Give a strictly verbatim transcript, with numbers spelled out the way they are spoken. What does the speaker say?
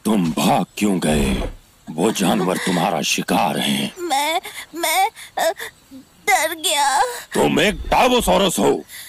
तुम भाग क्यों गए? वो जानवर तुम्हारा शिकार हैं। मैं मैं डर गया। तुम एक टार्बोसॉरस हो।